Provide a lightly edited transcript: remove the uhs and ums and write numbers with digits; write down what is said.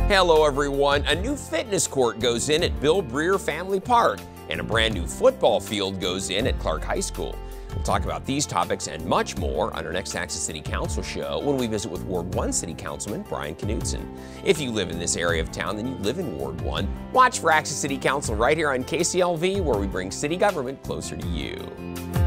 Hello everyone. A new fitness court goes in at Bill Briare Family Park, and a brand new football field goes in at Clark High School. We'll talk about these topics and much more on our next Access City Council show when we visit with Ward 1 City Councilman Brian Knudsen. If you live in this area of town, then you live in Ward 1. Watch for Access City Council right here on KCLV, where we bring city government closer to you.